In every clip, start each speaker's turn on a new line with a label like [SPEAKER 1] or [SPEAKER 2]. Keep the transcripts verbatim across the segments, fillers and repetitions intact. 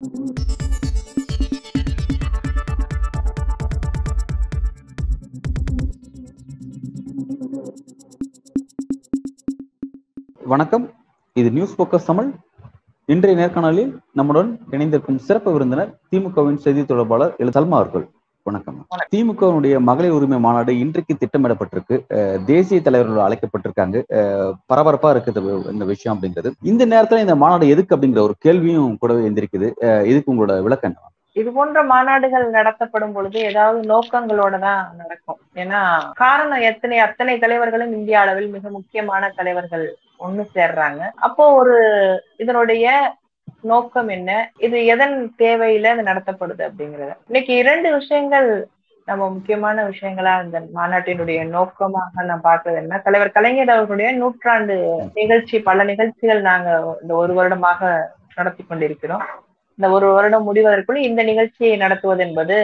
[SPEAKER 1] வணக்கம், இது news focus Tamil. இன்றைய நேர்காணலில் நம்முடன் இணைந்திருக்கும் சிறப்பு விருந்தினர் திமுகவின் செய்தி தொடர்பாளர் எல் சல்மா அவர்கள். வணக்கம். திமுகவுடைய மகளிர் உரிமை மாநாடு இன்றைக்கு திட்டமிடப்பட்டிருக்கு. தேசிய தலைவர்கள் அழைக்கப்பட்டிருக்காங்க. பரபரப்பா இருக்குது இந்த விஷயம் அப்படிங்கிறது. இந்த நேரத்துல இந்த மாநாடு எதுக்கு அப்படிங்கிற ஒரு கேள்வியும் கூடவே எந்திருக்குது. இதுக்கு உங்களோட விளக்கம் என்ன?
[SPEAKER 2] இது போன்ற மாநாடுகள் நடத்தப்படும் பொழுது ஏதாவது நோக்கங்களோட தான் நடக்கும். ஏன்னா காரணம் எத்தனை அத்தனை தலைவர்களும் இந்திய அளவில் மிக முக்கியமான தலைவர்கள் ஒண்ணு சேர்றாங்க. அப்போ ஒரு இதனுடைய நோக்கம் என்ன, இது எதன் தேவையில இது நடத்தப்படுது அப்படிங்கிறது. இன்னைக்கு இரண்டு விஷயங்கள் நம்ம முக்கியமான விஷயங்களா இந்த மாநாட்டினுடைய நோக்கமாக நான் பார்க்கறது என்ன, தலைவர் கலைஞர் அவர்களுடைய நூற்றாண்டு நிகழ்ச்சி, பல நிகழ்ச்சிகள் நாங்க இந்த ஒரு வருடமாக நடத்தி கொண்டிருக்கிறோம். இந்த ஒரு வருடம் முடிவதற்குள் இந்த நிகழ்ச்சியை நடத்துவது என்பது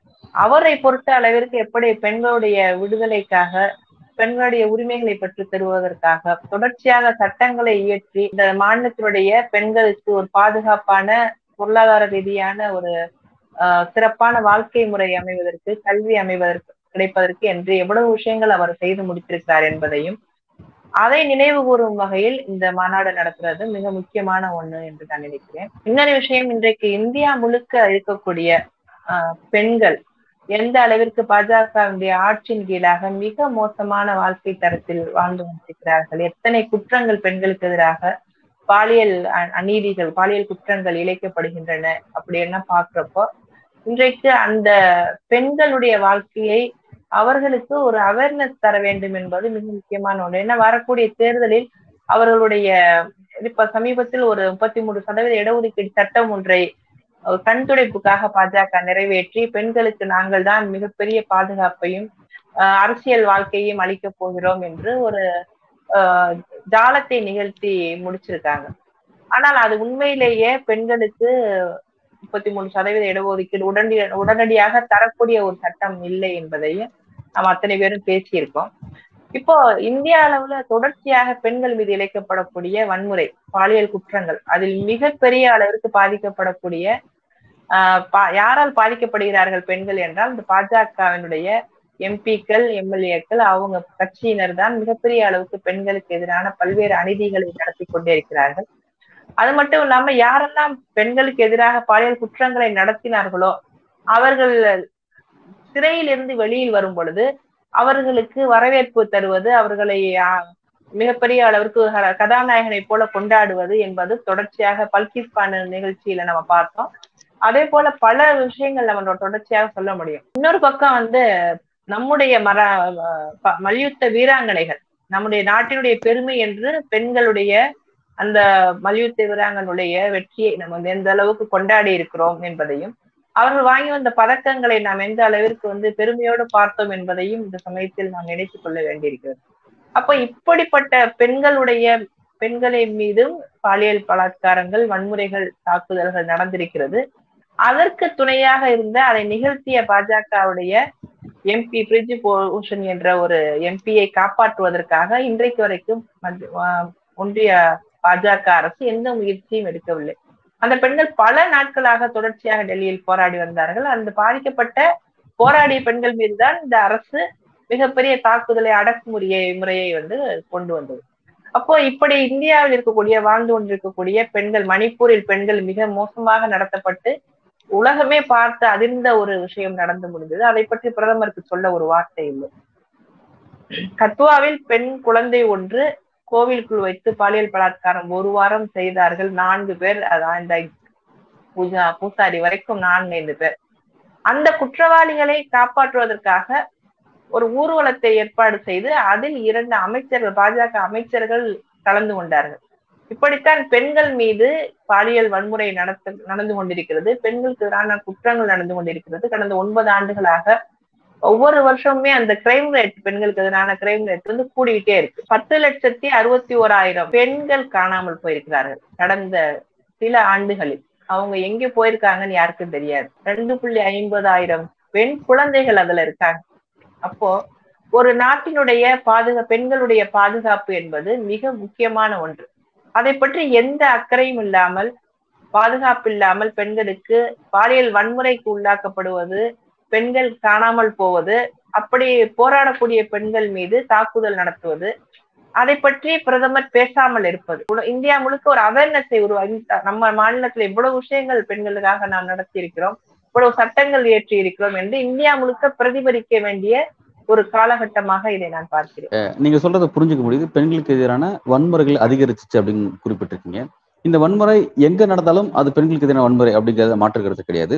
[SPEAKER 2] அவரை பொறுத்த அளவிற்கு எப்படி பெண்களுடைய விடுதலைக்காக, பெண்களுடைய உரிமைகளை பெற்று தருவதற்காக தொடர்ச்சியாக சட்டங்களை இயற்றி இந்த மாநிலத்தினுடைய பெண்களுக்கு ஒரு பாதுகாப்பான பொருளாதார ரீதியான ஒரு ஆஹ் சிறப்பான வாழ்க்கை முறை அமைவதற்கு, கல்வி அமைவதற்கு, கிடைப்பதற்கு என்று எவ்வளவு விஷயங்கள் அவர் செய்து முடித்திருக்கிறார் என்பதையும் அதை நினைவு கூறும் வகையில் இந்த மாநாடு நடத்துறது மிக முக்கியமான ஒண்ணு என்று நான் நினைக்கிறேன். இன்னொரு விஷயம், இன்றைக்கு இந்தியா முழுக்க இருக்கக்கூடிய ஆஹ் பெண்கள் எந்த அளவிற்கு பாஜகவுடைய ஆட்சியின் கீழாக மிக மோசமான வாழ்க்கை தரத்தில் வாழ்ந்து கொண்டிருக்கிறார்கள், எத்தனை குற்றங்கள் பெண்களுக்கு எதிராக பாலியல் அநீதிகள், பாலியல் குற்றங்கள் இழைக்கப்படுகின்றன அப்படின்னா பாக்குறப்போ இன்றைக்கு அந்த பெண்களுடைய வாழ்க்கையை அவர்களுக்கு ஒரு அவேர்னஸ் தர வேண்டும் என்பது மிக முக்கியமான ஒன்று. ஏன்னா வரக்கூடிய தேர்தலில் அவர்களுடைய இப்ப சமீபத்தில் ஒரு முப்பத்தி மூன்று சதவீத இடஒதுக்கீடு சட்டம் ஒன்றை கண் துடைப்புக்காக பாஜக நிறைவேற்றி பெண்களுக்கு நாங்கள் தான் மிகப்பெரிய பாதுகாப்பையும் அஹ் அரசியல் வாழ்க்கையும் அளிக்க போகிறோம் என்று ஒரு அஹ் ஜாலத்தை நிகழ்த்தி முடிச்சிருக்காங்க. ஆனால் அது உண்மையிலேயே பெண்களுக்கு முப்பத்தி மூணு சதவீத இடஒதுக்கீடு உடனடி உடனடியாக தரக்கூடிய ஒரு சட்டம் இல்லை என்பதையும் நாம் அத்தனை பேரும் பேசியிருக்கோம். இப்போ இந்திய அளவுல தொடர்ச்சியாக பெண்கள் மீது இழைக்கப்படக்கூடிய வன்முறை, பாலியல் குற்றங்கள், அதில் மிகப்பெரிய அளவிற்கு பாதிக்கப்படக்கூடிய ஆஹ் பா யாரால் பாதிக்கப்படுகிறார்கள் பெண்கள் என்றால் இந்த பாஜகவினுடைய எம்பிக்கள், எம்எல்ஏக்கள், அவங்க கட்சியினர் தான் மிகப்பெரிய அளவுக்கு பெண்களுக்கு எதிரான பல்வேறு அநீதிகளை நடத்தி கொண்டே இருக்கிறார்கள். அது மட்டும் இல்லாம யாரெல்லாம் பெண்களுக்கு எதிராக பாலியல் குற்றங்களை நடத்தினார்களோ அவர்கள் சிறையில் இருந்து வெளியில் வரும் பொழுது அவர்களுக்கு வரவேற்பு தருவது, அவர்களை மிகப்பெரிய அளவிற்கு கதாநாயகனை போல கொண்டாடுவது என்பது தொடர்ச்சியாக பல்கிஸ் கான் நிகழ்ச்சியில நம்ம பார்த்தோம். அதே போல பல விஷயங்கள் நம்ம தொடர்ச்சியாக சொல்ல முடியும். இன்னொரு பக்கம் வந்து நம்முடைய மர மல்யுத்த வீராங்கனைகள், நம்முடைய நாட்டினுடைய பெருமை என்று பெண்களுடைய அந்த மல்யுத்த வீராங்கனுடைய வெற்றியை நம்ம எந்த அளவுக்கு கொண்டாடி இருக்கிறோம் என்பதையும், அவர்கள் வாங்கி வந்த பதக்கங்களை நாம் எந்த அளவிற்கு வந்து பெருமையோடு பார்த்தோம் என்பதையும் இந்த சமயத்தில் நாம் நினைத்துக் கொள்ள வேண்டியிருக்கிறது. அப்ப இப்படிப்பட்ட பெண்களுடைய பெண்களின் மீதும் பாலியல் பலாத்காரங்கள், வன்முறைகள், தாக்குதல்கள் நடந்திருக்கிறது. அதற்கு துணையாக இருந்த அதை நிகழ்த்திய பாஜகவுடைய எம்பி பிரிஜி பூஷன் என்ற ஒரு எம்பியை காப்பாற்றுவதற்காக இன்றைக்கு வரைக்கும் ஒன்றிய பாஜக அரசு எந்த முயற்சியும் எடுக்கவில்லை. அந்த பெண்கள் பல நாட்களாக தொடர்ச்சியாக டெல்லியில் போராடி வந்தார்கள். அந்த பாதிக்கப்பட்ட போராடிய பெண்கள் மீதுதான் இந்த அரசு மிகப்பெரிய தாக்குதலை, அடக்குமுறையை முறையை வந்து கொண்டு வந்தது. அப்போ இப்படி இந்தியாவில் இருக்கக்கூடிய வாழ்ந்து கொண்டிருக்கக்கூடிய பெண்கள், மணிப்பூரில் பெண்கள் மிக மோசமாக நடத்தப்பட்டு உலகமே பார்த்து அதிர்ந்த ஒரு விஷயம் நடந்து முடிந்தது. அதை பற்றி பிரதமருக்கு சொல்ல ஒரு வார்த்தை இல்லை. கத்வாவில் பெண் குழந்தை ஒன்று கோவிலுக்குள் வைத்து பாலியல் பலாத்காரம் ஒரு வாரம் செய்தார்கள். நான்கு பேர், அந்த பூஜா பூசாரி வரைக்கும் நான்கு ஐந்து பேர். அந்த குற்றவாளிகளை காப்பாற்றுவதற்காக ஒரு ஊர்வலத்தை ஏற்பாடு செய்து அதில் இரண்டு அமைச்சர்கள், பாஜக அமைச்சர்கள் கலந்து கொண்டார்கள். இப்படித்தான் பெண்கள் மீது பாலியல் வன்முறை நடத்த நடந்து கொண்டிருக்கிறது, பெண்களுக்கு எதிரான குற்றங்கள் நடந்து கொண்டிருக்கிறது. கடந்த ஒன்பது ஆண்டுகளாக ஒவ்வொரு வருஷமுமே அந்த கிரைம் ரேட், பெண்களுக்கு எதிரான கிரைம் ரேட் வந்து கூடிக்கிட்டே இருக்கு. பத்து லட்சத்தி அறுபத்தி ஓராயிரம் பெண்கள் காணாமல் போயிருக்கிறார்கள் கடந்த சில ஆண்டுகளில். அவங்க எங்க போயிருக்காங்கன்னு யாருக்கும் தெரியாது. ரெண்டு புள்ளி ஐம்பதாயிரம் பெண் குழந்தைகள் அதுல இருக்காங்க. அப்போ ஒரு நாட்டினுடைய பாதுகா பெண்களுடைய பாதுகாப்பு என்பது மிக முக்கியமான ஒன்று. அதை பற்றி எந்த அக்கறையும் இல்லாமல் பாதுகாப்பு இல்லாமல் பெண்களுக்கு பாலியல் வன்முறைக்கு உள்ளாக்கப்படுவது, பெண்கள் காணாமல் போவது, அப்படி போராடக்கூடிய பெண்கள் மீது தாக்குதல் நடத்துவது, அதை பற்றி பிரதமர் பேசாமல் இருப்பது. இந்தியா முழுக்க ஒரு அவேர்னஸை உருவாக்கி, நம்ம மாநிலத்துல இவ்வளவு விஷயங்கள் பெண்களுக்காக நாம் நடத்தி இருக்கிறோம், இவ்வளவு சட்டங்கள் இயற்றி இருக்கிறோம் என்று இந்தியா முழுக்க பிரதிபலிக்க வேண்டிய ஒரு காலகட்டமாக இதை நான் பார்க்கிறேன்.
[SPEAKER 1] நீங்க சொல்றதை புரிஞ்சுக்க முடியுது. பெண்களுக்கு எதிரான வன்முறைகள் அதிகரிச்சிச்சு அப்படின்னு குறிப்பிட்டிருக்கீங்க. இந்த வன்முறை எங்க நடந்தாலும் அது பெண்களுக்கு எதிரான வன்முறை அப்படிங்கிறத மாற்றுக்கிறது கிடையாது.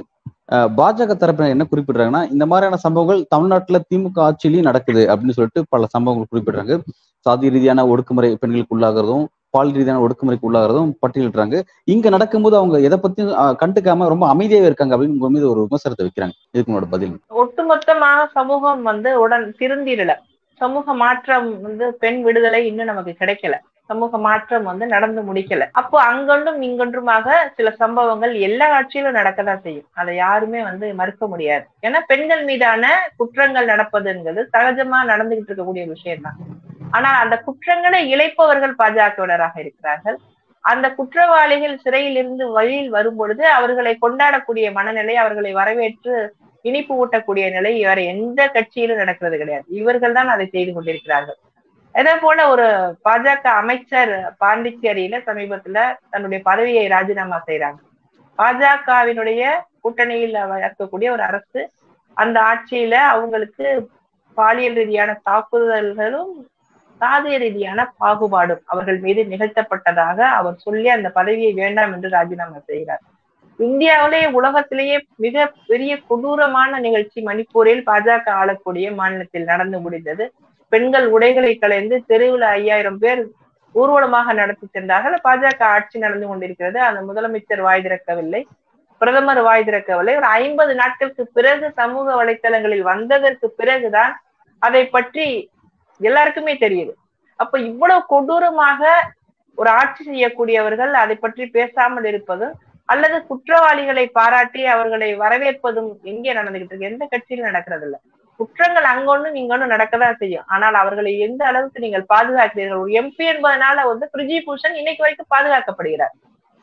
[SPEAKER 1] பாஜக தரப்பினர் என்ன குறிப்பிடுறாங்கன்னா, இந்த மாதிரியான சம்பவங்கள் தமிழ்நாட்டுல திமுக ஆட்சியிலையும் நடக்குது அப்படின்னு சொல்லிட்டு பல சம்பவங்கள் குறிப்பிடுறாங்க. சாதி ரீதியான ஒடுக்குமுறை பெண்களுக்கு உள்ளாகிறதும், பால் ரீதியான ஒடுக்குமுறைக்கு உள்ளாகிறதும் பட்டியலிடுறாங்க. இங்க நடக்கும்போது அவங்க எதை பத்தியும் கண்டுக்காம ரொம்ப அமைதியாவே இருக்காங்க அப்படின்னு உங்க மீது ஒரு விமர்சனத்தை வைக்கிறாங்க. இதுக்கு உங்களோட பதில்?
[SPEAKER 2] ஒட்டுமொத்தமாக சமூகம் வந்து உடன் திருந்திடல. சமூக மாற்றம் வந்து பெண் விடுதலை இன்னும் நமக்கு கிடைக்கல. சமூக மாற்றம் வந்து நடந்து முடிக்கல. அப்போ அங்கொன்றும் இங்கொன்றுமாக சில சம்பவங்கள் எல்லா ஆட்சியிலும் நடக்கதான் செய்யும். அதை யாருமே வந்து மறுக்க முடியாது. ஏன்னா பெண்கள் மீதான குற்றங்கள் நடப்பதுங்கிறது சகஜமா நடந்துகிட்டு இருக்கக்கூடிய விஷயம் தான். ஆனால் அந்த குற்றங்களை இழைப்பவர்கள் பாஜகவினராக இருக்கிறார்கள். அந்த குற்றவாளிகள் சிறையில் இருந்து வழியில் வரும் பொழுது அவர்களை கொண்டாடக்கூடிய மனநிலை, அவர்களை வரவேற்று இனிப்பு ஊட்டக்கூடிய நிலை வேற எந்த கட்சியிலும் நடக்கிறது கிடையாது. இவர்கள் தான் அதை செய்து கொண்டிருக்கிறார்கள். அதே போல ஒரு பாஜக அமைச்சர் பாண்டிச்சேரியில சமீபத்துல தன்னுடைய பதவியை ராஜினாமா செய்யறாங்க. பாஜகவினுடைய கூட்டணியில் இருக்கக்கூடிய ஒரு அரசு அந்த ஆட்சியில அவங்களுக்கு பாலியல் ரீதியான தாக்குதல்களும் சாதிய ரீதியான பாகுபாடும் அவர்கள் மீது நிகழ்த்தப்பட்டதாக அவர் சொல்லி அந்த பதவியை வேண்டாம் என்று ராஜினாமா செய்கிறார். இந்தியாவிலேயே உலகத்திலேயே மிக பெரிய கொடூரமான நிகழ்ச்சி மணிப்பூரில் பாஜக ஆளக்கூடிய மாநிலத்தில் நடந்து முடிந்தது. பெண்கள் உடைகளை களைந்து தெருவில் ஐயாயிரம் பேர் ஊர்வலமாக நடத்தி சென்றார்கள். பாஜக ஆட்சி நடந்து கொண்டிருக்கிறது. அந்த முதலமைச்சர் வாய் திறக்கவில்லை, பிரதமர் வாய் திறக்கவில்லை. ஒரு ஐம்பது நாட்களுக்கு பிறகு சமூக வலைத்தளங்களில் வந்ததற்கு பிறகுதான் அதை பற்றி எல்லாருக்குமே தெரியுது. அப்ப இவ்வளவு கொடூரமாக ஒரு ஆட்சி செய்யக்கூடியவர்கள் அதை பற்றி பேசாமல் இருப்பதும் அல்லது குற்றவாளிகளை பாராட்டி அவர்களை வரவேற்பதும் எங்கே நடந்துகிட்டு இருக்கு? எந்த கட்சியிலும் நடக்கிறது இல்லை. குற்றங்கள் அங்கொன்னும் இங்கொன்னும் நடக்கதான் செய்யும். ஆனால் அவர்களை எந்த அளவுக்கு நீங்கள் பாதுகாக்கிறீர்கள்? ஒரு எம்பி என்பதனால வந்து பிரிஜி பூஷன் இன்னைக்கு வரைக்கும் பாதுகாக்கப்படுகிறார்.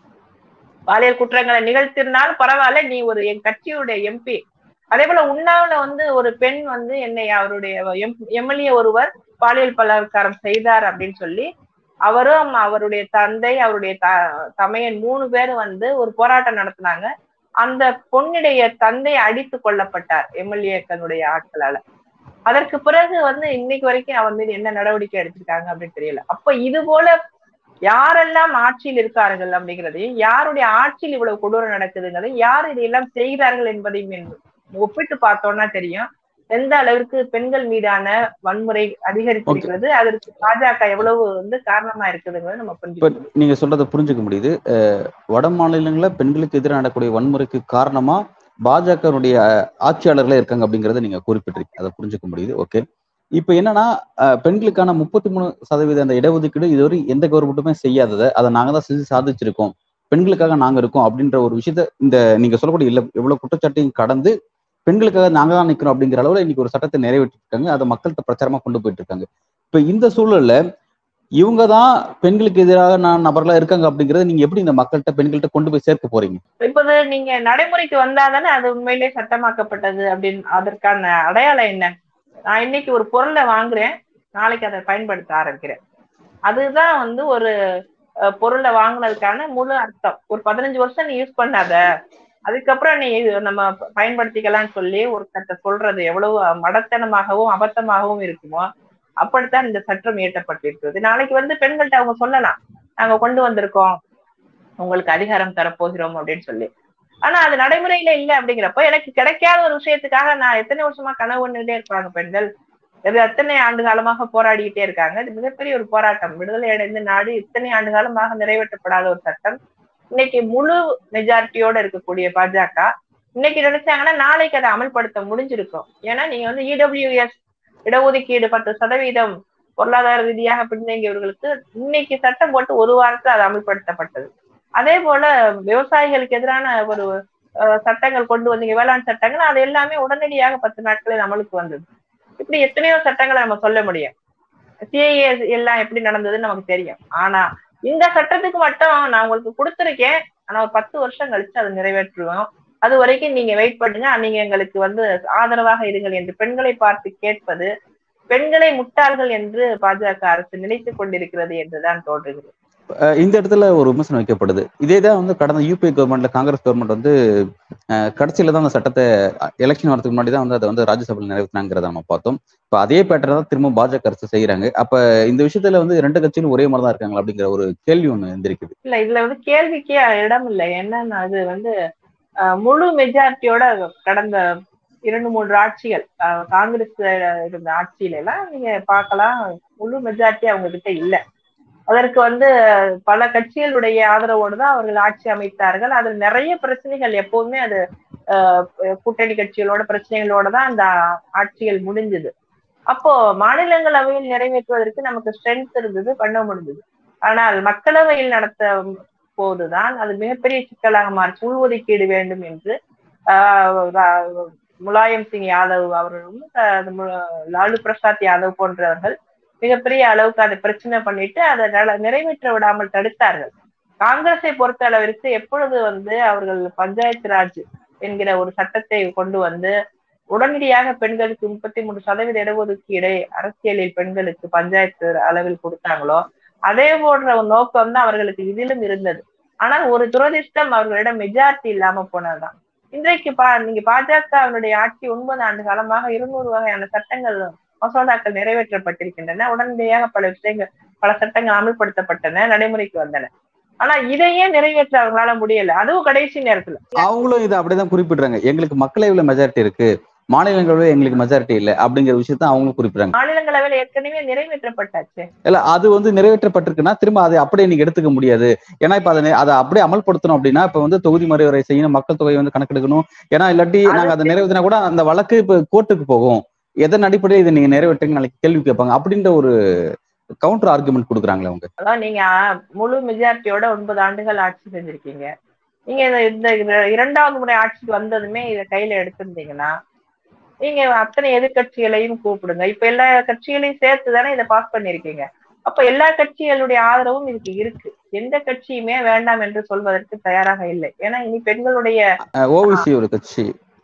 [SPEAKER 2] பாலியல் குற்றங்களை நிகழ்த்தினாலும் பரவாயில்ல, நீ ஒரு என் கட்சியுடைய எம்பி. அதே போல உண்ணாவில வந்து ஒரு பெண் வந்து என்னை அவருடைய எம்எல்ஏ ஒருவர் பாலியல் பலாத்காரம் செய்தார் அப்படின்னு சொல்லி அவரும் அவருடைய தந்தை அவருடைய த தமையன் மூணு பேரும் வந்து ஒரு போராட்டம் நடத்தினாங்க. அந்த பொண்ணுடைய தந்தை அடித்து கொல்லப்பட்டார் எம்எல்ஏக்களுடைய ஆட்களால. அதற்கு பிறகு வந்து இன்னைக்கு வரைக்கும் அவன் மீது என்ன நடவடிக்கை எடுத்திருக்காங்க அப்படின்னு தெரியல. அப்ப இது போல யாரெல்லாம் ஆட்சியில் இருக்கார்கள் அப்படிங்கிறதையும், யாருடைய ஆட்சியில் இவ்வளவு கொடூரம் நடக்குதுங்கிறதையும், யார் இதையெல்லாம் செய்கிறார்கள் என்பதையும் ஒப்பிட்டு பார்த்தோம்னா தெரியும் எந்த அளவிற்கு பெண்கள் மீதான வன்முறை அதிகரித்திருக்கிறது, அதற்கு பாஜக எவ்வளவு வந்து காரணமா இருக்குதுங்கிறது நம்ம புரிஞ்சுக்கணும்.
[SPEAKER 1] நீங்க சொல்றதை புரிஞ்சுக்க முடியுது. வட மாநிலங்கள பெண்களுக்கு எதிராக நடக்கக்கூடிய வன்முறைக்கு காரணமா பாஜகனுடைய ஆட்சியாளர்களே இருக்காங்க அப்படிங்கறத நீங்க குறிப்பிட்டிருக்கீங்க. அதை புரிஞ்சுக்க முடியுது. ஓகே, இப்ப என்னன்னா பெண்களுக்கான முப்பத்தி மூணு சதவீத அந்த இடஒதுக்கீடு இதுவரை எந்த கவர்மெண்ட்டுமே செய்யாததை அதை நாங்க தான் செஞ்சு சாதிச்சிருக்கோம், பெண்களுக்காக நாங்க இருக்கோம் அப்படின்ற ஒரு விஷயத்த இந்த நீங்க சொல்லக்கூடிய இல்ல எவ்வளவு குற்றச்சாட்டையும் கடந்து பெண்களுக்காக நாங்க தான் நிற்கிறோம் அப்படிங்கிற அளவுல இன்னைக்கு ஒரு சட்டத்தை நிறைவேற்றிருக்காங்க. அதை மக்கள்கிட்ட பிரச்சாரமா கொண்டு போயிட்டு இருக்காங்க. இப்ப இந்த சூழல்ல இவங்க தான் பெண்களுக்கு எதிராக நான் நபர்களா இருக்காங்க அப்படிங்கறத நீங்க எப்படி இந்த மக்கள்கிட்ட பெண்கள்கிட்ட கொண்டு போய் சேர்க்க போறீங்க?
[SPEAKER 2] இப்போது நீங்க நடைமுறைக்கு வந்தாதானே அது உண்மையிலேயே சட்டமாக்கப்பட்டது அப்படின்னு அதற்கான அடையாளம் என்ன? நான் இன்னைக்கு ஒரு பொருளை வாங்குறேன், நாளைக்கு அதை பயன்படுத்த ஆரம்பிக்கிறேன். அதுதான் வந்து ஒரு பொருளை வாங்கினதுக்கான முழு அர்த்தம். ஒரு பதினஞ்சு வருஷம் நீ யூஸ் பண்ணாத, அதுக்கப்புறம் நீ நம்ம பயன்படுத்திக்கலாம்னு சொல்லி ஒரு சட்ட சொல்றது எவ்வளவு மடத்தனமாகவும் அபத்தமாகவும் இருக்குமோ அப்படித்தான் இந்த சட்டம் இயற்றப்பட்டிருக்கிறது. நாளைக்கு வந்து பெண்கள்கிட்ட அவங்க சொல்லலாம், நாங்க கொண்டு வந்திருக்கோம், உங்களுக்கு அதிகாரம் தரப்போகிறோம் அப்படின்னு சொல்லி. ஆனா அது நடைமுறையில இல்லை. அப்படிங்கிறப்ப எனக்கு கிடைக்காத ஒரு விஷயத்துக்காக நான் எத்தனை வருஷமா கனவு ஒண்ணுட்டே இருப்பாங்க பெண்கள். இது எத்தனை ஆண்டு காலமாக போராடிக்கிட்டே இருக்காங்க. இது மிகப்பெரிய ஒரு போராட்டம். விடுதலை அடைந்த நாடு இத்தனை ஆண்டு காலமாக நிறைவேற்றப்படாத ஒரு சட்டம் இன்னைக்கு முழு மெஜாரிட்டியோட இருக்கக்கூடிய பாஜக இன்னைக்கு நினைச்சாங்கன்னா நாளைக்கு அதை அமல்படுத்த முடிஞ்சிருக்கும். ஏன்னா நீங்க வந்து இடபிள்யூஎஸ் இடஒதுக்கீடு பத்து சதவீதம் பொருளாதார ரீதியாக பின்தங்கியவர்களுக்கு இன்னைக்கு சட்டம் போட்டு ஒரு வாரத்துல அது அமல்படுத்தப்பட்டது. அதே போல விவசாயிகளுக்கு எதிரான ஒரு சட்டங்கள் கொண்டு வந்தீங்க, வேளாண் சட்டங்கள், அது எல்லாமே உடனடியாக பத்து நாட்களில் அமலுக்கு வந்தது. இப்படி எத்தனையோ சட்டங்களை நம்ம சொல்ல முடியும். சிஏஏ எல்லாம் எப்படி நடந்ததுன்னு நமக்கு தெரியும். ஆனா இந்த சட்டத்துக்கு மட்டும் நான் உங்களுக்கு கொடுத்திருக்கேன், ஆனா ஒரு பத்து வருஷம் கழிச்சு அதை நிறைவேற்றுவோம், அது வரைக்கும் நீங்க வெயிட் பண்ணுங்க, நீங்க எங்களுக்கு வந்து ஆதரவாக இருங்கள் என்று பெண்களை பார்த்து கேட்பது பெண்களை முட்டாள்கள் என்று பாஜக அரசு நினைத்துக் கொண்டிருக்கிறது என்றுதான் தோன்றுகிறது.
[SPEAKER 1] இந்த இடத்துல ஒரு விமர்சனம் வைக்கப்படுது. இதேதான் வந்து கடந்த யூபிஏ கவர்மெண்ட்ல காங்கிரஸ் கவர்மெண்ட் வந்து கடைசியில தான் அந்த சட்டத்தை எலெக்ஷன் வரதுக்கு முன்னாடி தான் வந்து அதை வந்து ராஜ்யசபையில் நிறைவேற்றினாங்கிறத நம்ம பார்த்தோம். இப்ப அதே பேட்டர் தான் திரும்ப பாஜக அரசு செய்யறாங்க. அப்ப இந்த விஷயத்துல வந்து ரெண்டு கட்சியும் ஒரே மாதிரி தான் இருக்காங்களா அப்படிங்கிற ஒரு கேள்வி ஒண்ணு எந்திரிக்குது.
[SPEAKER 2] இல்ல, இதுல வந்து கேள்விக்கே இடம் இல்லை. என்னன்னா அது வந்து முழு மெஜாரிட்டியோட கடந்த இரண்டு மூன்று ஆட்சிகள் காங்கிரஸ் இருந்த ஆட்சியில எல்லாம் நீங்க பார்க்கலாம், முழு மெஜாரிட்டி அவங்க கிட்ட இல்ல. அதற்கு வந்து பல கட்சிகளுடைய ஆதரவோடு தான் அவர்கள் ஆட்சி அமைத்தார்கள். அதில் நிறைய பிரச்சனைகள், எப்போதுமே அது அஹ் கூட்டணி கட்சிகளோட பிரச்சனைகளோட தான் அந்த ஆட்சிகள் முடிஞ்சது. அப்போ மாநிலங்களவையில் நிறைவேற்றுவதற்கு நமக்கு ஸ்ட்ரென்த் இருந்தது, பண்ண முடிஞ்சது. ஆனால் மக்களவையில் நடத்த போதுதான் அது மிகப்பெரிய சிக்கலாக மாறிச்சு. உள்ஒதுக்கீடு வேண்டும் என்று ஆஹ் முலாயம் சிங் யாதவ் அவர்களும் லாலு பிரசாத் யாதவ் போன்றவர்கள் மிகப்பெரிய அளவுக்கு அதை பிரச்சனை பண்ணிட்டு அதை நிறைவேற்ற விடாமல் தடுத்தார்கள். காங்கிரஸை பொறுத்த அளவிற்கு எப்பொழுது வந்து அவர்கள் பஞ்சாயத்து ராஜ் என்கிற ஒரு சட்டத்தை கொண்டு வந்து உடனடியாக பெண்களுக்கு முப்பத்தி மூன்று சதவீத இடஒதுக்கீடு அரசியலில் பெண்களுக்கு பஞ்சாயத்து அளவில் கொடுத்தாங்களோ அதே போன்ற ஒரு நோக்கம் தான் அவர்களுக்கு இதிலும் இருந்தது. ஆனால் ஒரு துரதிர்ஷ்டம் அவர்களிடம் மெஜாரிட்டி இல்லாம போனதுதான். இன்றைக்கு பா நீங்க பாஜகவினுடைய ஆட்சி ஒன்பது ஆண்டு காலமாக இருநூறு வகையான சட்டங்கள் மசோதாக்கள் நிறைவேற்றப்பட்டிருக்கின்றன. உடனடியாக பல விஷயங்கள் பல சட்டங்கள் அமல்படுத்தப்பட்டன, நடைமுறைக்கு வந்தன. ஆனா இதையே நிறைவேற்ற அவங்களால முடியல, அதுவும் கடைசி நேரத்துல.
[SPEAKER 1] அவங்களும் இதை அப்படிதான் குறிப்பிடுறாங்க, எங்களுக்கு மக்களவையில மெஜாரிட்டி இருக்கு, மாநிலங்களவையில் எங்களுக்கு மெஜாரிட்டி இல்லை அப்படிங்கிற விஷயத்த அவங்க குறிப்பிடுறாங்க.
[SPEAKER 2] மாநிலங்களவையில் ஏற்கனவே நிறைவேற்றப்பட்டாச்சு.
[SPEAKER 1] இல்ல, அது வந்து நிறைவேற்றப்பட்டிருக்குன்னா திரும்ப அதை அப்படியே நீங்க எடுத்துக்க முடியாது. ஏன்னா இப்ப அதை அதை அப்படியே அமல்படுத்தணும் அப்படின்னா இப்ப வந்து தொகுதி மறுவரை செய்யணும், மக்கள் தொகையை வந்து கணக்கெடுக்கணும். ஏன்னா இல்லாட்டி நாங்க அதை நிறைவேற்றினா கூட அந்த வழக்கு இப்ப கோர்ட்டுக்கு போகும். எதன் அடிப்படையில் இதை நீங்க நிறைவேற்றுங்க நாளைக்கு கேள்வி கேட்பாங்க அப்படின்ற ஒரு கவுண்டர் ஆர்குமெண்ட் கொடுக்குறாங்களே அவங்க.
[SPEAKER 2] அதான் நீங்க முழு மெஜாரிட்டியோட ஒன்பது ஆண்டுகள் ஆட்சி செஞ்சிருக்கீங்க. நீங்க இந்த இரண்டாவது முறை ஆட்சிக்கு வந்ததுமே இதை கையில எடுத்திருந்தீங்கன்னா நீங்க அத்தனை எதிர்கட்சிகளையும் கூப்பிடுங்க. இப்ப எல்லா கட்சிகளையும் சேர்த்து தானே இதை பாஸ் பண்ணிருக்கீங்க. அப்ப எல்லா கட்சிகளுடைய ஆதரவும் இதுக்கு இருக்கு. எந்த கட்சியுமே வேண்டாம் என்று சொல்வதற்கு தயாராக இல்லை. ஏன்னா இனி பெண்களுடைய
[SPEAKER 1] ஓபிசி ஒரு கட்சி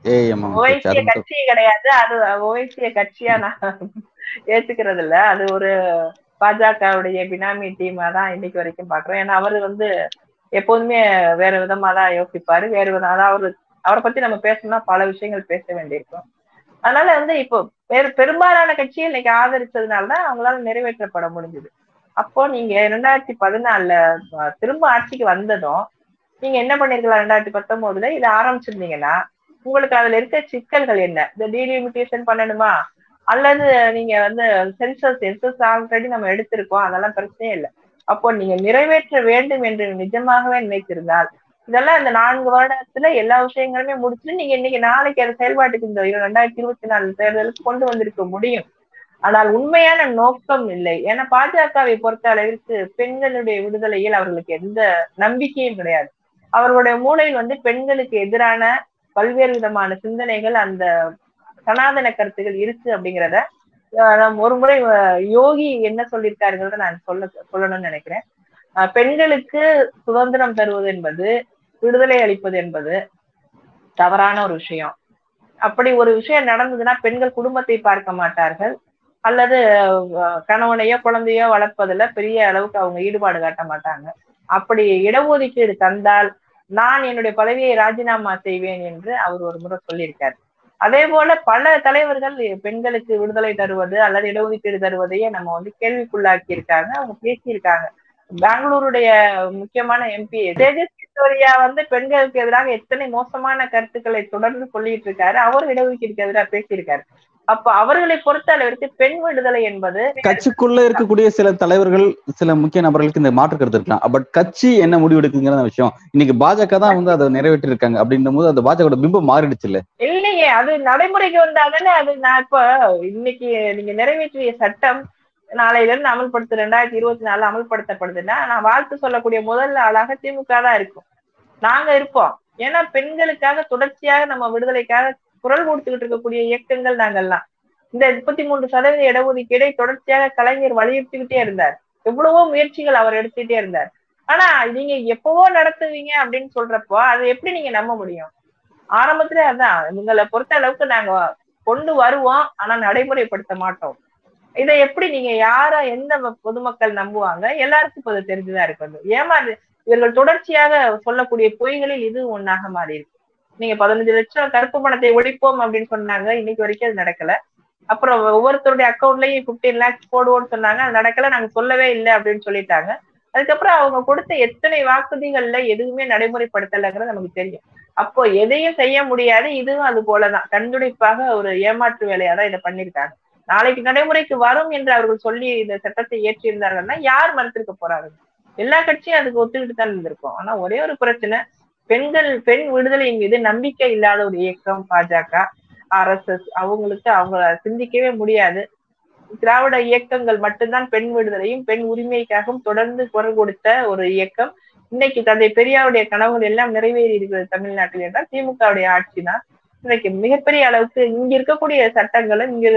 [SPEAKER 2] ஓவைசிய கட்சி கிடையாது, அது ஓவைசிய கட்சியா நான் ஏத்துக்கிறது இல்ல. அது ஒரு பாஜகவுடைய பினாமி டீமா தான் இன்னைக்கு வரைக்கும் பாக்குறோம். ஏன்னா அவரு வந்து எப்போதுமே வேற விதமா தான் யோசிப்பாரு, வேற விதம். அதாவது அவரு அவரை பத்தி நம்ம பேசணும்னா பல விஷயங்கள் பேச வேண்டியிருக்கும். அதனால வந்து இப்போ வேறு பெரும்பாலான கட்சியை இன்னைக்கு ஆதரிச்சதுனாலதான் அவங்களால நிறைவேற்றப்பட முடிஞ்சது. அப்போ நீங்க ரெண்டாயிரத்தி பதினாலுல திரும்ப ஆட்சிக்கு வந்ததும் நீங்க என்ன பண்ணிருக்கலாம், ரெண்டாயிரத்தி பத்தொன்பதுல இதை ஆரம்பிச்சிருந்தீங்கன்னா உங்களுக்கு அதுல இருக்க சிக்கல்கள் என்ன, இந்த டீலிமிட்டேஷன் பண்ணணுமா, அல்லது நீங்க வந்து சென்சஸ் சென்சஸ் ஆல்ரெடி நம்ம எடுத்திருக்கோம், அதெல்லாம் பிரச்சனையே இல்லை. அப்போ நீங்க நிறைவேற்ற வேண்டும் என்று நிஜமாகவே நினைத்திருந்தால் இதெல்லாம் இந்த நான்கு வருடத்துல எல்லா விஷயங்களுமே முடிச்சுட்டு நீங்க இன்னைக்கு நாளைக்கு அது செயல்பாட்டுக்கு இந்த ரெண்டாயிரத்தி இருபத்தி நாலு தேர்தலுக்கு கொண்டு வந்திருக்க முடியும். ஆனால் உண்மையான நோக்கம் இல்லை. ஏன்னா பாஜகவை பொறுத்த அளவிற்கு பெண்களுடைய விடுதலையில் அவர்களுக்கு எந்த நம்பிக்கையும் கிடையாது. அவர்களுடைய மூளையில் வந்து பெண்களுக்கு எதிரான பல்வேறு விதமான சிந்தனைகள், அந்த சனாதன கருத்துகள் இருக்கு அப்படிங்கிறத நம்ம ஒரு முறை யோகி என்ன சொல்லியிருக்காருங்கிறத நான் சொல்ல சொல்லணும்னு நினைக்கிறேன். பெண்களுக்கு சுதந்திரம் தருவது என்பது, விடுதலை அளிப்பது என்பது தவறான ஒரு விஷயம். அப்படி ஒரு விஷயம் நடந்ததுன்னா பெண்கள் குடும்பத்தை பார்க்க மாட்டார்கள், அல்லது கணவனையோ குழந்தையோ வளர்ப்பதுல பெரிய அளவுக்கு அவங்க ஈடுபாடு காட்ட மாட்டாங்க. அப்படி இடஒதுக்கீடு தந்தால் நான் என்னுடைய பதவியை ராஜினாமா செய்வேன் என்று அவர் ஒரு முறை சொல்லியிருக்காரு. அதே போல பல தலைவர்கள் பெண்களுக்கு விடுதலை தருவது அல்லது இடஒதுக்கீடு தருவதையே நம்ம வந்து கேள்விக்குள்ளாக்கி இருக்காங்க, அவங்க பேசியிருக்காங்க. பெங்களூருடைய முக்கியமான எம்பி தேஜஸ்வி சூர்யா வந்து பெண்களுக்கு எதிராக எத்தனை மோசமான கருத்துக்களை தொடர்ந்து சொல்லிட்டு இருக்காரு, அவர் இடஒதுக்கீடுக்கு எதிராக பேசியிருக்காரு. அப்ப அவர்களை பொறுத்த அளவிற்கு பெண் விடுதலை என்பது
[SPEAKER 1] கட்சிக்குள்ள இருக்கக்கூடிய சில தலைவர்கள் சில முக்கிய நபர்களுக்கு இந்த மாற்று கருத்து இருக்கலாம். பட் கட்சி என்ன முடிவு எடுக்குங்கிற விஷயம் இன்னைக்கு பாஜக தான் வந்து அதை நிறைவேற்றி இருக்காங்க. அப்படின்னும் போது அந்த பாஜக பிம்பம் மாறிடுச்சு இல்ல?
[SPEAKER 2] இல்லையே, அது நடைமுறைக்கு வந்தாதானே. அது நான் இப்ப இன்னைக்கு நீங்க நிறைவேற்றிய சட்டம் நாளையில இருந்து அமல்படுத்த ரெண்டாயிரத்தி இருபத்தி நாலுல அமல்படுத்தப்படுதுன்னா நான் வாழ்த்து சொல்லக்கூடிய முதல் ஆளாக திமுக தான் இருக்கும், நாங்க இருப்போம். ஏன்னா பெண்களுக்காக தொடர்ச்சியாக நம்ம விடுதலைக்காக குரல் கொடுத்துக்கிட்டு இருக்கக்கூடிய இயக்கங்கள் நாங்கள்லாம். இந்த முப்பத்தி மூன்று சதவீத இடஒதுக்கீடை தொடர்ச்சியாக கலைஞர் வலியுறுத்திக்கிட்டே இருந்தார், எவ்வளவோ முயற்சிகள் அவர் எடுத்துக்கிட்டே இருந்தார். ஆனா நீங்க எப்பவோ நடத்துவீங்க அப்படின்னு சொல்றப்போ அது எப்படி நீங்க நம்ப முடியும்? ஆரம்பத்திலே அதான், உங்களை பொறுத்த அளவுக்கு நாங்க கொண்டு வருவோம், ஆனா நடைமுறைப்படுத்த மாட்டோம். இதை எப்படி நீங்க யார எந்த பொதுமக்கள் நம்புவாங்க? எல்லாருக்கும் இப்ப தெரிஞ்சுதான் இருக்குது. ஏமாறு இவர்கள் தொடர்ச்சியாக சொல்லக்கூடிய பொய்களில் இது ஒண்ணாக மாறி இருக்கு. நீங்க பதினஞ்சு லட்சம் கருப்பு பணத்தை ஒழிப்போம் அப்படின்னு சொன்னாங்க, இன்னைக்கு வரைக்கும் அது நடக்கல. அப்புறம் ஒவ்வொருத்தருடைய அக்கௌண்ட்லயும் பிப்டீன் லேக்ஸ் போடுவோம்னு சொன்னாங்க, அது நடக்கல, நாங்க சொல்லவே இல்லை அப்படின்னு சொல்லிட்டாங்க. அதுக்கப்புறம் அவங்க கொடுத்த எத்தனை வாக்குறுதிகள்ல எதுவுமே நடைமுறைப்படுத்தலைங்கிறது நமக்கு தெரியும். அப்போ எதையும் செய்ய முடியாது. இதுவும் அது போலதான் கண்துடைப்பாக ஒரு ஏமாற்று வேலையாதான் இதை பண்ணிருக்காங்க. நாளைக்கு நடைமுறைக்கு வரும் என்று அவர்கள் சொல்லி இந்த சட்டத்தை ஏற்றி இருந்தார்கள்னா யார் மறுத்திருக்க போறாங்க? எல்லா கட்சியும் அதுக்கு ஒத்துக்கிட்டு தான் இருந்திருக்கும். ஆனா ஒரே ஒரு பிரச்சனை, பெண்கள் பெண் விடுதலையின் மீது நம்பிக்கை இல்லாத ஒரு இயக்கம் பாஜக, ஆர் எஸ் எஸ். அவங்களுக்கு அவங்க சிந்திக்கவே முடியாது. திராவிட இயக்கங்கள் மட்டும்தான் பெண் விடுதலையும் பெண் உரிமைக்காகவும் தொடர்ந்து குரல் கொடுத்த ஒரு இயக்கம். இன்னைக்கு தந்தை பெரியாருடைய கனவுகள் எல்லாம் நிறைவேறி இருக்கிறது தமிழ்நாட்டில் என்றால் திமுகவுடைய ஆட்சி தான். இன்னைக்கு மிகப்பெரிய அளவுக்கு இங்க இருக்கக்கூடிய சட்டங்களும் இங்க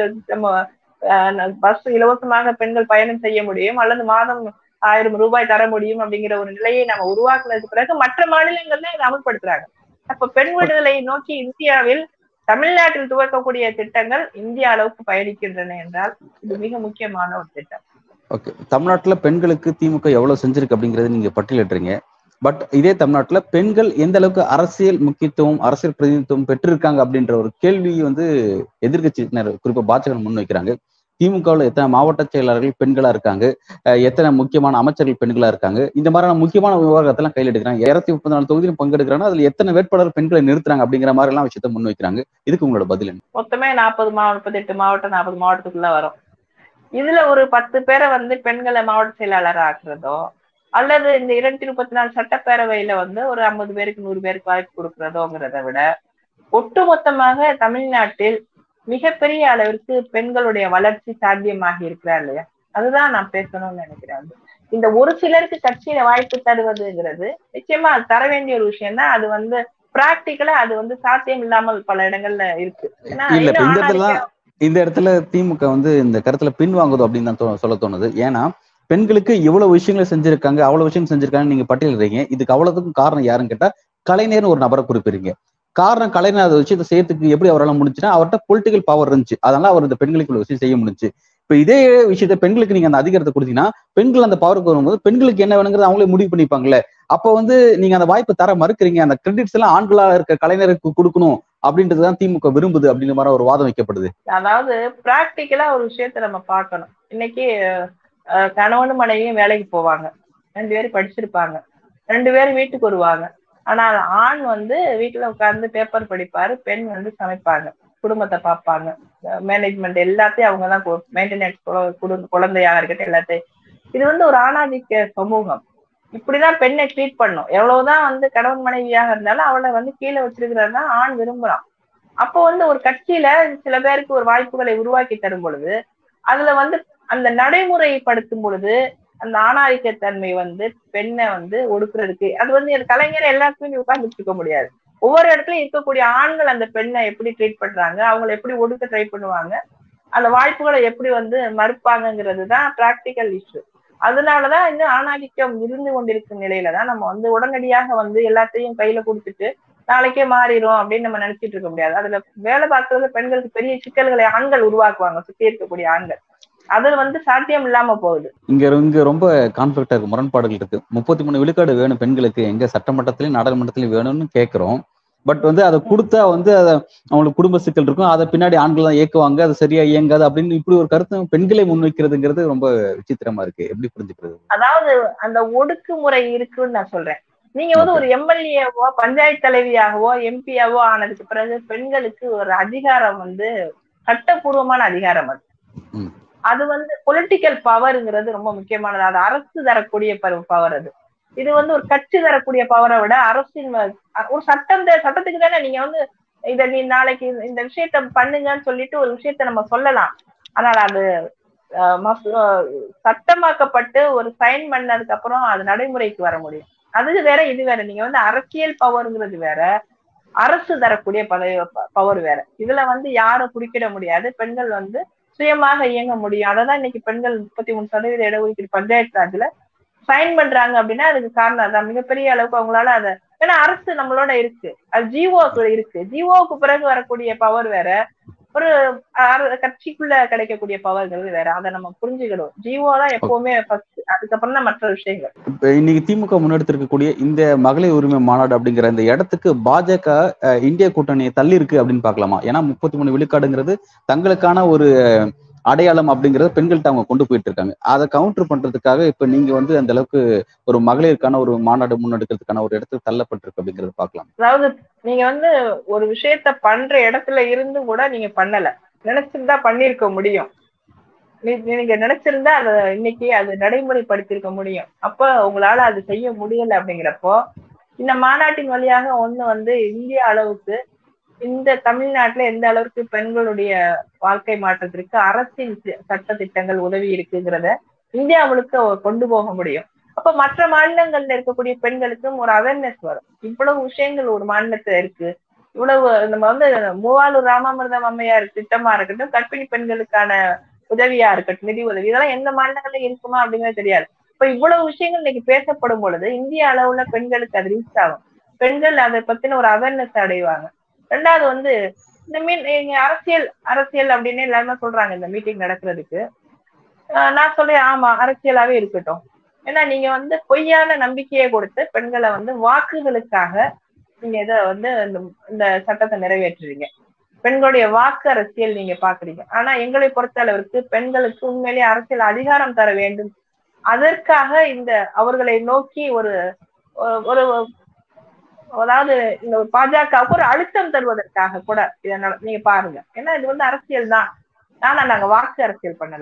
[SPEAKER 2] நம்ம பஸ் இலவசமாக பெண்கள் பயணம் செய்ய முடியும், அல்லது மாதம் ஆயிரம் ரூபாய் தர முடியும் அப்படிங்கிற ஒரு நிலையை நம்ம உருவாக்குனதுக்கு பிறகு மற்ற மாநிலங்கள்ல இதை அமல்படுத்துறாங்க. அப்ப பெண் விடுதலையை நோக்கி இந்தியாவில் தமிழ்நாட்டில் துவக்கக்கூடிய திட்டங்கள் இந்திய அளவுக்கு பயணிக்கின்றன என்றால் இது மிக முக்கியமான ஒரு திட்டம்.
[SPEAKER 1] ஓகே, தமிழ்நாட்டுல பெண்களுக்கு திமுக எவ்வளவு செஞ்சிருக்கு அப்படிங்கறது நீங்க பட்டியலிடுறீங்க. பட் இதே தமிழ்நாட்டுல பெண்கள் எந்த அளவுக்கு அரசியல் முக்கியத்துவம், அரசியல் பிரதிநிதித்துவம் பெற்றிருக்காங்க அப்படின்ற ஒரு கேள்வி வந்து எதிர்கட்சியினர் குறிப்பா பாஜக முன்வைக்கிறாங்க. திமுகவில் எத்தனை மாவட்ட செயலாளர்கள் பெண்களா இருக்காங்க, எத்தனை முக்கியமான அமைச்சர்கள் பெண்களா இருக்காங்க, இந்த மாதிரியான முக்கியமான விவகாரத்தெல்லாம் கையில் எடுக்கிறாங்க. இருநூத்தி முப்பத்தி நாலு தொகுதியிலும் பங்கெடுக்கிறாங்க, அதுல எத்தனை வேட்பாளர் பெண்களை நிறுத்துறாங்க அப்படிங்கிற மாதிரி எல்லாம் விஷயத்த முன்வைக்கிறாங்க. இதுக்கு உங்களோட பதில் என்ன?
[SPEAKER 2] மொத்தமே நாற்பது மாவட்டம் முப்பத்தி எட்டு மாவட்டம் நாற்பது மாவட்டத்துக்குள்ள வரும். இதுல ஒரு பத்து பேரை வந்து பெண்களை மாவட்ட செயலாளர் ஆக்குறதோ, அல்லது இந்த இருநூத்தி முப்பத்தி நாலு சட்டப்பேரவையில வந்து ஒரு ஐம்பது பேருக்கு நூறு பேருக்கு வாய்ப்பு கொடுக்கறதோங்கிறத விட ஒட்டுமொத்தமாக தமிழ்நாட்டில் மிகப்பெரிய அளவிற்கு பெண்களுடைய வளர்ச்சி சாத்தியமாகி இருக்கிறா இல்லையா? அதுதான் நான் பேசணும்னு நினைக்கிறேன். இந்த ஒரு சிலருக்கு கட்சியில வாய்ப்பு தருவதுங்கிறது நிச்சயமா அது தர வேண்டிய ஒரு விஷயம் தான். அது வந்து பிராக்டிக்கலா அது வந்து சாத்தியம் இல்லாமல் பல இடங்கள்ல இருக்கு.
[SPEAKER 1] இந்த இடத்துல திமுக வந்து இந்த கருத்துல பின்வாங்குதோ அப்படின்னு தான் சொல்ல தோணுது. ஏன்னா பெண்களுக்கு இவ்வளவு விஷயங்களை செஞ்சிருக்காங்க, அவ்வளவு விஷயம் செஞ்சிருக்காங்க நீங்க பட்டியலிடுறீங்க. இதுக்கு அவ்வளவுக்கும் காரணம் யாருன்னு கேட்டா கலைஞர்னு ஒரு நபரை குறிப்பிடுறீங்க. காரணம் கலைஞர் அந்த விஷயத்தை செய்யறதுக்கு எப்படி அவரால் முடிஞ்சுன்னா அவர்கிட்ட பொலிட்டிக்கல் பவர் இருந்துச்சு, அதனால அவர் இந்த பெண்களுக்கு உள்ள விஷயம் செய்ய முடிஞ்சு. இப்ப இதே விஷயத்த பெண்களுக்கு நீங்க அந்த அதிகாரத்தை கொடுத்தீங்கன்னா பெண்கள் அந்த பவருக்கு வரும்போது பெண்களுக்கு என்ன வேணுங்கிறது அவங்களே முடிவு பண்ணிப்பாங்கல்ல. அப்ப வந்து நீங்க அந்த வாய்ப்பு தர மறுக்கிறீங்க. அந்த கிரெடிட்ஸ் எல்லாம் ஆண்களா இருக்க கலைஞருக்கு கொடுக்கணும் அப்படின்றதுதான் திமுக விரும்புது அப்படின்ற மாதிரி ஒரு வாதம் வைக்கப்படுது.
[SPEAKER 2] அதாவது பிராக்டிக்கலா ஒரு விஷயத்த நம்ம பார்க்கணும். இன்னைக்கு கணவனும் மனைவியும் வேலைக்கு போவாங்க, ரெண்டு பேரும் படிச்சிருப்பாங்க, ரெண்டு பேரும் வீட்டுக்கு வருவாங்க. ஆனால் ஆண் வந்து வீட்டுல உட்கார்ந்து பேப்பர் படிப்பாரு, பெண் வந்து சமைப்பாங்க, குடும்பத்தை பார்ப்பாங்க, மேனேஜ்மெண்ட் எல்லாத்தையும் அவங்கதான் மெயின்டெனன்ஸ், குழந்தையாக இருக்கட்டும் எல்லாத்தையும். இது வந்து ஒரு ஆணாதிக்க சமூகம். இப்படிதான் பெண்ணை ட்ரீட் பண்ணும். எவ்வளவுதான் வந்து கணவன் மனைவியாக இருந்தாலும் அவளை வந்து கீழே வச்சிருக்கிறதா ஆண் விரும்புறான். அப்போ வந்து ஒரு கட்சியில சில பேருக்கு ஒரு வாய்ப்புகளை உருவாக்கி தரும் பொழுது அதுல வந்து அந்த நடைமுறைப்படுத்தும் பொழுது அந்த ஆணாதிக்கத்தன்மை வந்து பெண்ணை வந்து ஒடுக்குறதுக்கு அது வந்து கலைஞர் எல்லாத்துக்குமே உட்கார்ந்துட்டு இருக்க முடியாது. ஒவ்வொரு இடத்துலயும் இருக்கக்கூடிய ஆண்கள் அந்த பெண்ணை எப்படி ட்ரீட் பண்றாங்க, அவங்களை எப்படி ஒடுக்க ட்ரை பண்ணுவாங்க, அந்த வாய்ப்புகளை எப்படி வந்து மறுப்பாங்கிறது தான் பிராக்டிக்கல் இஷ்யூ. அதனாலதான் இந்த ஆணாதிக்கம் இருந்து கொண்டிருக்கும் நிலையில தான் நம்ம வந்து உடனடியாக வந்து எல்லாத்தையும் கையில கொடுத்துட்டு நாளைக்கே மாறிடும் அப்படின்னு நம்ம நினைச்சிட்டு இருக்க முடியாது. அதுல வேலை பார்க்கறது பெண்களுக்கு பெரிய சிக்கல்களை ஆண்கள் உருவாக்குவாங்க, சுத்தி இருக்கக்கூடிய ஆண்கள். அது வந்து சாத்தியம் இல்லாம போகுது.
[SPEAKER 1] இங்க இங்க ரொம்ப கான்ஃபிளிக்டா இருக்கு, முரண்பாடுகள் இருக்கு. முப்பத்தி மூணு விழுக்காடு வேணும் பெண்களுக்கு, எங்க சட்டமன்றத்திலயும் நாடாளுமன்றத்திலயும் வேணும்னு கேட்கிறோம். பட் வந்து அதை கொடுத்தா வந்து அதை அவங்களுக்கு குடும்ப சிக்கல் இருக்கும், அதை பின்னாடி ஆண்கள் தான் இயக்குவாங்க, அது சரியா இயங்காது அப்படின்னு இப்படி ஒரு கருத்து பெண்களை முன்வைக்கிறதுங்கிறது ரொம்ப விசித்திரமா இருக்கு. எப்படி புரிஞ்சுக்கிறது?
[SPEAKER 2] அதாவது அந்த ஒடுக்குமுறை இருக்குன்னு நான் சொல்றேன். நீங்க வந்து ஒரு எம்எல்ஏவோ பஞ்சாயத்து தலைவியாகவோ எம்பியாவோ ஆனதுக்கு பிறகு பெண்களுக்கு ஒரு அதிகாரம் வந்து சட்டப்பூர்வமான அதிகாரம். அது அது வந்து பொலிட்டிக்கல் பவர்ங்கிறது ரொம்ப முக்கியமானது. அது அரசு தரக்கூடிய பவர். அது இது வந்து ஒரு கட்சி தரக்கூடிய பவரை விட அரசின் ஒரு சட்டம் சட்டத்துக்கு தானே நீங்க வந்து இத நீ நாளைக்கு இந்த விஷயத்த பண்ணுங்கன்னு சொல்லிட்டு ஒரு விஷயத்த நம்ம சொல்லலாம். ஆனால் அது சட்டமாக்கப்பட்டு ஒரு சைன் பண்ணதுக்கு அப்புறம் அது நடைமுறைக்கு வர முடியும். அது வேற இது வேற. நீங்க வந்து அரசியல் பவர்ங்கிறது வேற, அரசு தரக்கூடிய பதவி பவர் வேற. இதுல வந்து யாரும் குறுக்கிட முடியாது. பெண்கள் வந்து சுயமாக இயங்க முடியும். அததான் இன்னைக்கு பெண்கள் முப்பத்தி மூணு சதவீத இடஒதுக்கீடு பஞ்சாயத்து ராஜ்ல சைன் பண்றாங்க அப்படின்னா அதுக்கு காரணம் அதான். மிகப்பெரிய அளவுக்கு அவங்களால அதை, ஏன்னா அரசு நம்மளோட இருக்கு, அது ஜிஓக்கு இருக்கு. ஜிஓக்கு பிறகு வரக்கூடிய பவர் வேற, ஒரு கட்சிக்குள்ள கிடைக்கக்கூடிய பவர்கள் வேற. அதை நம்ம புரிஞ்சுக்கணும். ஜிஓ தான் எப்பவுமே ஃபர்ஸ்ட், அதுக்கப்புறம் தான் மற்ற விஷயங்கள்.
[SPEAKER 1] இப்ப இன்னைக்கு திமுக முன்னெடுத்திருக்கக்கூடிய இந்த மகளிர் உரிமை மாநாடு அப்படிங்கிற இந்த இடத்துக்கு பாஜக இந்திய கூட்டணியை தள்ளி இருக்கு அப்படின்னு பாக்கலாமா? ஏன்னா முப்பத்தி மூணு விழுக்காடுங்கிறது தங்களுக்கான ஒரு அடையாளம் அப்படிங்கறத பெண்கள்கிட்ட அவங்க கொண்டு போயிட்டு இருக்காங்க. அதை கவுண்டர் பண்றதுக்காக இப்ப நீங்க வந்து அந்த அளவுக்கு ஒரு மகளிருக்கான ஒரு மாநாடு முன்னெடுக்கிறதுக்கான ஒரு இடத்துக்கு தள்ளப்பட்டிருக்கு அப்படிங்கறத பாக்கலாம்.
[SPEAKER 2] அதாவது நீங்க வந்து ஒரு விஷயத்த பண்ற இடத்துல இருந்து கூட நீங்க பண்ணல, நினைச்சிருந்தா பண்ணிருக்க முடியும். நீங்க நினைச்சிருந்தா அதை இன்னைக்கு அது நடைமுறைப்படுத்திருக்க முடியும். அப்ப உங்களால அது செய்ய முடியல அப்படிங்கிறப்போ இந்த மாநாட்டின் வழியாக ஒண்ணு வந்து இந்திய அளவுக்கு, இந்த தமிழ்நாட்டுல எந்த அளவுக்கு பெண்களுடைய வாழ்க்கை மாற்றத்திற்கு அரசின் சட்ட திட்டங்கள் உதவி இருக்குங்கிறத இந்தியா முழுக்க கொண்டு போக முடியும். அப்ப மற்ற மாநிலங்கள்ல இருக்கக்கூடிய பெண்களுக்கும் ஒரு அவேர்னஸ் வரும். இவ்வளவு விஷயங்கள் ஒரு மாநிலத்துல இருக்கு, இவ்வளவு நம்ம வந்து மூவாலூர் ராமாமிர்தம் அம்மையார் திட்டமா இருக்கட்டும், கர்ப்பிணி பெண்களுக்கான உதவியா இருக்கட்டும், நிதி உதவி, இதெல்லாம் எந்த மாநிலங்கள்ல இருக்குமா அப்படிங்கிறது தெரியாது. இப்ப இவ்வளவு விஷயங்கள் இன்னைக்கு பேசப்படும் பொழுது இந்திய அளவுல பெண்களுக்கு அது ரீச் ஆகும். பெண்கள் அதை பத்தின ஒரு அவேர்னஸ் அடைவாங்க. ரெண்டாவது வந்து இந்த மீன் அரசியல் அரசியல் அப்படின்னு எல்லாருமே சொல்றாங்க இந்த மீட்டிங் நடக்கிறதுக்கு. நான் சொல்றேன் ஆமா அரசியலாவே இருக்கட்டும். ஏன்னா நீங்க வந்து பொய்யான நம்பிக்கையை கொடுத்து பெண்களை வந்து வாக்குகளுக்காக நீங்க இதை வந்து இந்த சட்டத்தை நிறைவேற்றுறீங்க. பெண்களுடைய வாக்கு அரசியல் நீங்க பாக்குறீங்க. ஆனா எங்களை பொறுத்த அளவிற்கு பெண்களுக்கு உண்மையிலேயே அரசியல் அதிகாரம் தர வேண்டும். அதற்காக இந்த அவர்களை நோக்கி ஒரு ஒரு அதாவது இந்த பாஜகவுக்கு ஒரு அழுத்தம் தருவதற்காக கூட இதை நீங்க பாருங்க. ஏன்னா இது வந்து அரசியல் தான். ஆனா நாங்க வாக்கு அரசியல் பண்ணல.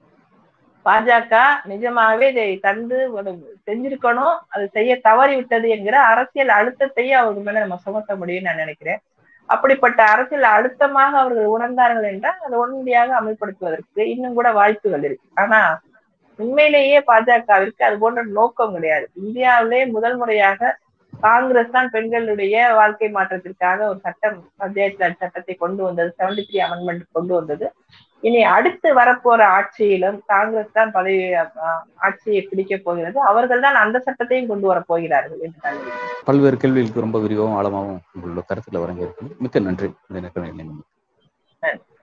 [SPEAKER 2] பாஜக நிஜமாவே இதை தந்து செஞ்சிருக்கணும், அது செய்ய தவறி விட்டது என்கிற அரசியல் அழுத்தத்தையே அவங்க மேல நம்ம சுமத்த முடியும்னு நான் நினைக்கிறேன். அப்படிப்பட்ட அரசியல் அழுத்தமாக அவர்கள் உணர்ந்தார்கள் என்றால் அதை உடனடியாக அமல்படுத்துவதற்கு இன்னும் கூட வாய்ப்புகள் இருக்கு. ஆனா உண்மையிலேயே பாஜகவிற்கு அது போன்ற நோக்கம் கிடையாது. இந்தியாவிலே முதல் முறையாக காங்கிரஸ் தான் பெண்களுடைய வாழ்க்கை மாற்றத்திற்காக ஒரு சட்டம், பஞ்சாயத்து சட்டத்தை கொண்டு வந்தது, செவன்டி த்ரீ அமெண்ட்மெண்ட் கொண்டு வந்தது. இனி அடுத்து வரப்போற ஆட்சியிலும் காங்கிரஸ் தான் பதவி ஆட்சியை பிடிக்க போகிறது. அவர்கள் தான் அந்த சட்டத்தையும் கொண்டு வர போகிறார்கள் என்று
[SPEAKER 1] பல்வேறு கேள்விகளுக்கு ரொம்ப விரிவாகவும் ஆழமாகவும் உங்களோட கருத்துல வழங்கியிருக்கு. மிக்க நன்றி. இந்த நேரத்தில்